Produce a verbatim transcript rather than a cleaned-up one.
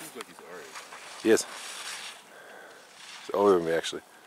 looks like he's our age. He is. He's older than me, actually.